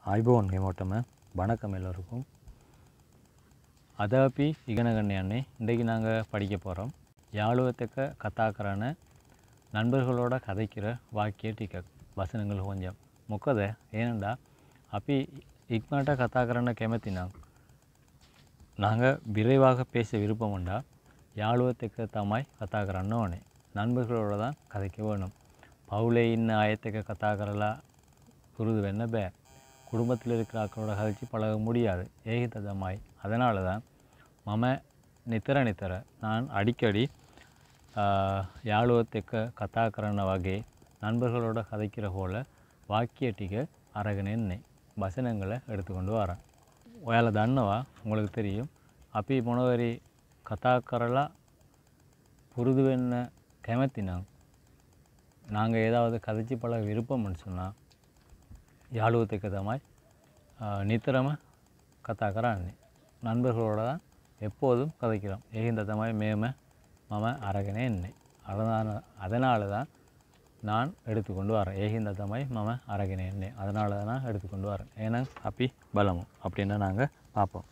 ආයිබෝන් හැමෝටම வணக்கம் எல்லோருக்கும். அதை අපි ඉගෙන ගන්න යන්නේ இன்றைக்கு நாங்கள் படிக்க போகிறோம். யாழுவத்துக்கு கதா කරන நண்பர்களோட கதைக்கிற வாக்கிய ටිකක් වචනங்கள் கொஞ்சம். මොකද ஏனண்டா අපි ඉක්මනට කතා කරන්න කැමති නම් நாங்கள் விரைவாக பேச விருப்பம் உண்டா யாழுவத்துக்கு තමයි කතා කරන්න ඕනේ. நண்பர்களோட தான் கதைக்க வேணும். பவுலே இன்ன ஆயத்துக்கு கதா කරලා புரிது වෙන්න බෑ. குடும்பத்தில் இருக்கிற ஆக்களோட கழிச்சு பழக முடியாது. ஏகிதமாய் அதனால தான் நித்திர நான் அடிக்கடி யாழுவத்துக்கு கதா කරන வகை நண்பர்களோட கதைக்கிற போல வாக்கிய ටික අරගෙන එන්නේ. வசனங்களை எடுத்துக்கொண்டு வரேன். ඔයාලා දන්නවා உங்களுக்கு தெரியும் අපි මොනවරි කතා කරලා පුරුදු වෙන්න කැමති නම් நாங்கள் ஏதாவது கதைச்சி பழக விருப்பம்னு சொன்னால் யாழுவத்துக்கு තමයි නිතරම කතා කරන්නේ. நண்பர்களோட தான் எப்போதும் கதைக்கிறோம். ஏகிந்த තමයි மேම මම අරගෙන එන්නේ. அதனால தான் நான் எடுத்துக்கொண்டு வரேன். ஏகிந்த තමයි මම අරගෙන එන්නේ. அதனால தான் நான் எடுத்துக்கொண்டு வரேன். එහෙනම් අපි බලමු. அப்படின்னா நாங்கள் பார்ப்போம்.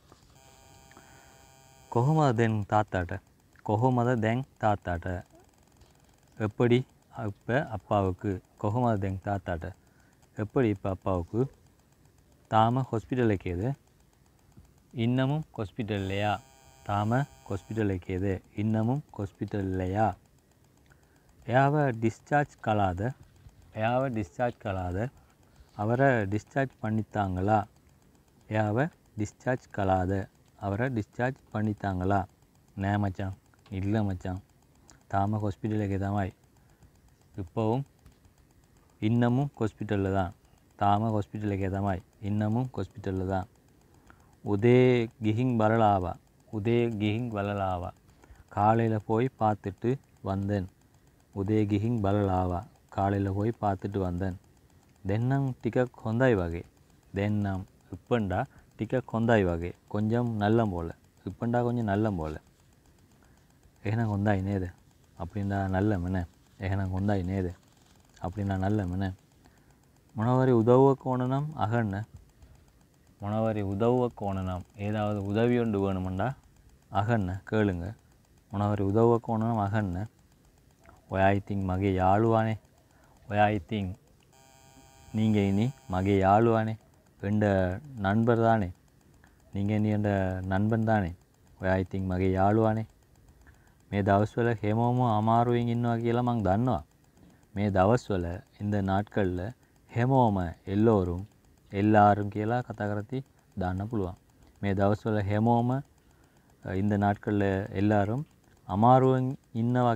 කොහොමද දැන් තාත්තාට? කොහොමද දැන් තාත්තාට? எப்படி இப்போ அப்பாவுக்கு? කොහොමද දැන් තාත්තාට? எப்படி இப்போ அப்பாவுக்கு? තාම හොස්පිටල් එකේද? இன்னமும் ஹாஸ்பிட்டல்லையா? තාම හොස්පිටල් එකේද? இன்னமும் ஹாஸ்பிட்டல்லையா? එයාව டிஸ்சார்ஜ் කළාද? එයාව டிஸ்சார்ஜ் කළාද? அவரை டிஸ்சார்ஜ் பண்ணித்தாங்களா? එයාව டிஸ்சார்ஜ் කළාද? அவரை டிஸ்சார்ஜ் பண்ணித்தாங்களா? නෑ මචං. இல்லை மச்சான். තාම ஹாஸ்பிட்டல் එකේ තමයි. இப்போவும் இன்னமும் ஹாஸ்பிட்டலில் தான். තාම ஹாஸ்பிட்டல் එකේ තමයි. இன்னமும் ஹாஸ்பிட்டலில் தான். உதே கிஹிங் බලලාවා. உதே கிஹிங் බලලාවා. காலையில் போய் பார்த்துட்டு வந்தேன். உதே கிஹிங் බලලාවා. காலையில் போய் பார்த்துட்டு வந்தேன். தென்னம் டிக்கக் හොඳයි වගේ. தென்னம் இப்பண்டா டிக்கக் හොඳයි වගේ. கொஞ்சம் நல்ல போல. இப்பண்டா கொஞ்சம் நல்ல போல. එහෙනම් හොඳයි නේද? அப்படின்னா நல்லமනේ. එහෙනම් හොඳයි නේද? அப்படின்னா நல்லமනේ. මොනවරි උදව්වක් ඕන නම් අහන්න. මොනවරි උදව්වක් ඕන නම් ஏதாவது உதவி ஒன்று வேணுமெண்டா අහන්න கேளுங்க. මොනවරි උදව්වක් ඕන නම් අහන්න. ඔයා ඉතින් මගේ යාළුවානේ. ඔයා ඉතින් நீங்க இனி மகே யாழுவானே. எந்த நண்பர் தானே. நீங்கள் இனி எந்த நண்பன் தானே. ඔයා ඉතින් මගේ යාළුවානේ. මේ දවස්වල හැමෝම අමාරුවෙන් ඉන්නවා කියලා මං දන්නවා. මේ දවස්වල இந்த நாட்களில் හැමෝම எல்லாரும் කියලා කතා කරති දාන්න පුළුවන්. මේ දවස්වල හැමෝම இந்த நாட்களில் எல்லாரும் අමාරුවෙන් ඉන්නවා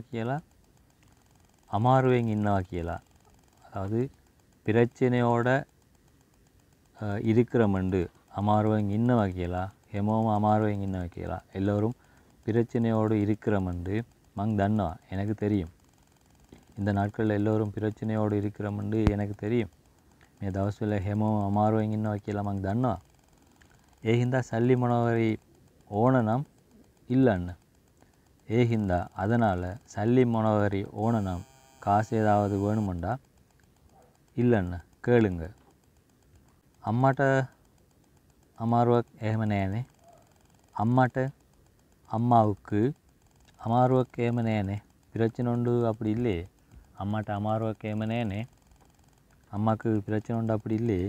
කියලා அதாவது பிரச்சனையோட இருக்கிறமண்டு அமாරුවෙන් ඉන්නවා කියලා හැමෝම අමාරුවෙන් ඉන්නවා කියලා எல்லோரும் பிரச்சனையோடு இருக்கிறமண்டு மங் தன்නවා. எனக்கு தெரியும். இந்த நாட்களில் எல்லோரும் பிரச்சனையோடு இருக்கிறமண்டு எனக்கு தெரியும். මේ දවස්වල හැමෝම අමාරුවෙන් ඉන්නවා කියලා මං දන්නවා. ඒ හින්දා සල්ලි මොනවරි ඕන නම් இல்லන්න. ඒ හින්දා அதனால சல்லி මොනවරි ඕන නම් காசு ஏதாவது வேணுமெண்டா இல்லන්න கேளுங்க. අම්මට අමාරුවක් එහෙම නෑනේ. අම්මට அம்மாவுக்கு அமாරුවක් එහෙම නෑනේ. பிரச்சனை உண்டு அப்படி இல்லையே. அம்மாட்ட அமாරුවක් එහෙම නෑනේ. அம்மாக்கு பிரச்சனை உண்டு அப்படி இல்லையே.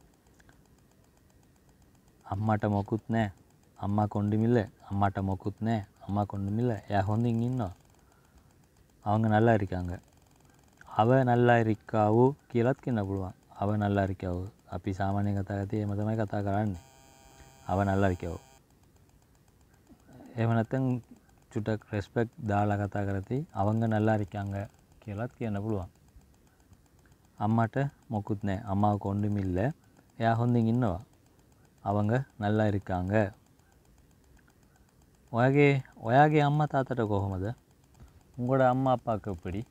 அம்மாட்ட මොකුත් නෑ. அம்மா கொண்டுமில்ல. அம்மாட்ட මොකුත් නෑ. அம்மா கொண்டுமில்ல. එයා හොඳින් ඉන්නවා. அவங்க நல்லா இருக்காங்க. அவ நல்லா இருக்காවෝ කියලාත් කියන්න පුළුවන්. அவ நல்லா இருக்காවෝ. අපි සාමාන්‍යයෙන් කතා කරද්දී එහෙම තමයි කතා කරන්නේ. அவ நல்லா இருக்காவோ. එහෙම නැත්නම් චුට්ටක් ரெஸ்பெக்ட் දාලා කතා කරද්දී அவங்க நல்லா இருக்காங்க කියලාත් කියන්න පුළුවන්. අම්මට මොකුත් නැහැ. අම්මාவுக்கு ஒன்றும் இல்லை. එයා හොඳින් ඉන්නවා. அவங்க நல்லா இருக்காங்க. ඔයාගේ අම්මා තාත්තට කොහොමද? உங்களோட அம்மா அப்பாவுக்கு எப்படி?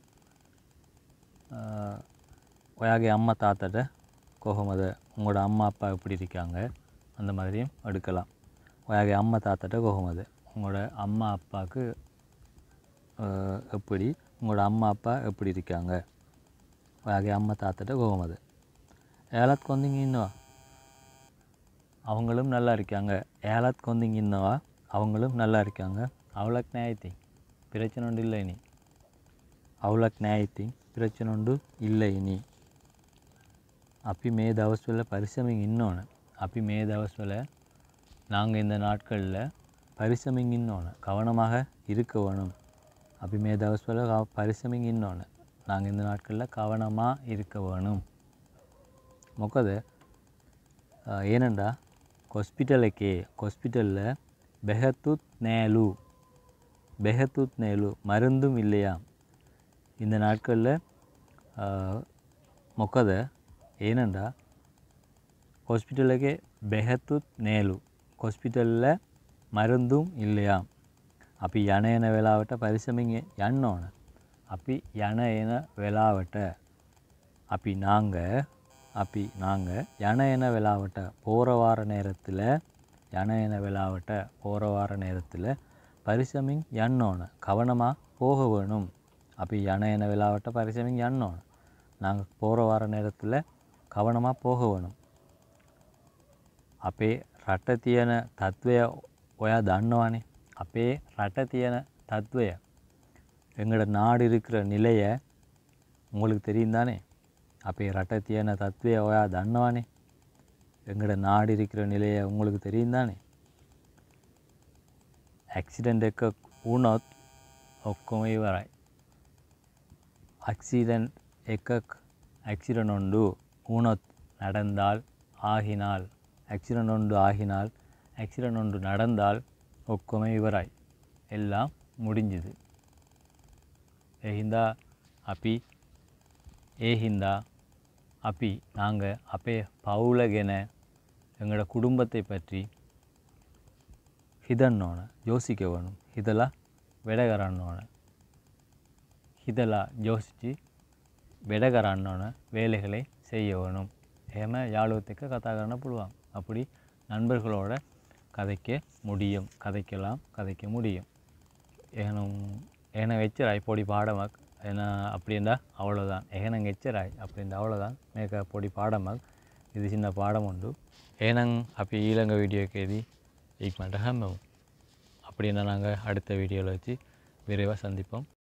ඔයාගේ அம்மா தாத்தாட்ட කොහොමද? உங்களோட அம்மா அப்பா எப்படி இருக்காங்க? அந்த மாதிரியும் எடுக்கலாம். ඔයාගේ අම්මා තාත්තට කොහොමද? உங்களோட அம்மா அப்பாவுக்கு எப்படி? உங்களோட அம்மா அப்பா எப்படி இருக்காங்க? ඔයාගේ අම්මා තාත්තට කොහොමද? ஏலத் கொந்திங்க இன்னவா அவங்களும் நல்லா இருக்காங்க. ஏலத் கொந்திங்க இன்னவா அவங்களும் நல்லா இருக்காங்க. அவளுக்கு நேயத்தி பிரச்சனை ஒன்று இல்லை இனி. அவளுக்கு நேயத்தி பிரச்சனை ஒன்று இல்லை இனி. அப்பி மே தவஸ்வல பரிசமிங் இன்னொன்று. அப்பி மே தவஸ்வல நாங்கள் இந்த நாட்களில் பரிசமிங் இன்னொன்று கவனமாக இருக்க வேணும். அப்பி மே தவஸ்வல பரிசமிங் இன்னொன்று நாங்கள் இந்த நாட்களில் கவனமாக இருக்க வேணும். මොකද ஏனண்டா ஹாஸ்பிட்டலில் பெஹத்துத் நேலு மருந்தும் இல்லையா இந்த நாட்களில். මොකද ஏனண்டா ஹாஸ்பிட்டலுக்கு பெஹத்துத் நேலு ஹாஸ்பிட்டலில் மருந்தும் இல்லையா. අපි යන එන වෙලාවට පරිස්සමින් යන්න ඕන. අපි යන එන වෙලාවට අපි நாங்கள் යන එන වෙලාවට போகிற வார நேரத்தில் යන එන වෙලාවට போகிற வார நேரத்தில் பரிස්සමින් යන්න ඕන கவனமாக போக வேணும். අපි යන එන වෙලාවට பரிස්සමින් යන්න ඕන நாங்கள் போகிற வார நேரத்தில் கவனமாக போக வேணும். අපේ රට තියෙන තත්ත්වය ඔයා දන්නවනේ. අපේ රට තියෙන தத்துவය எங்களோட நாடு இருக்கிற நிலையை உங்களுக்கு தெரியும் தானே. அப்போ ரட்ட තියෙන தத்துவය ඔයා දන්නවනේ. எங்களோட நாடு இருக்கிற நிலையை உங்களுக்கு தெரியும் தானே. ஆக்சிடெண்ட் එකක් වුණොත් ඔක්කොම ඉවරයි. ஆக்சிடெண்ட் ஒன்று වුණොත් நடந்தால் ஆகினால் ஆக்சிடெண்ட் ஒன்று நடந்தால் ඔක්කොම ඉවරයි. எல்லாம் முடிஞ்சுது. අපි நாங்கள் අපේ පවුල ගැන எங்களோட குடும்பத்தை பற்றி හිතන්න ඕන யோசிக்க வேணும். හිතලා වැඩ කරන්න ඕන. හිතලා யோசித்து වැඩ කරන්න ඕන வேலைகளை செய்ய வேணும். එහෙම යාළුවොත් එක්ක කතා කරන්න පුළුවන්. அப்படி நண்பர்களோட கதைக்க முடியும். එහෙනම් එච්චරයි පොඩි පාඩමක්. அப்படின்னா அவ்வளோதான். එහෙනම් එච්චරයි அப்படின்னா அவ்வளோதான். මේක පොඩි පාඩමක්. இது சின்ன பாடம் உண்டு. එහෙනම් අපි ඊළඟ வீடியோ එකේදී ඉක්මනට හැමෝම அப்படின்னா நாங்கள் அடுத்த வீடியோவில் வச்சு விரைவாக சந்திப்போம்.